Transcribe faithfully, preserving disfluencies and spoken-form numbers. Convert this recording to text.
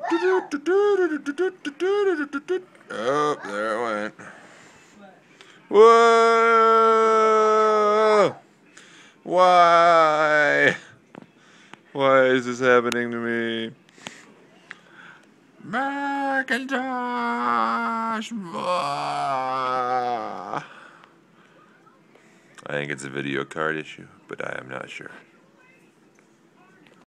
Oh, there it went. Whoa! Why? Why is this happening to me? Macintosh! I think it's a video card issue, but I am not sure.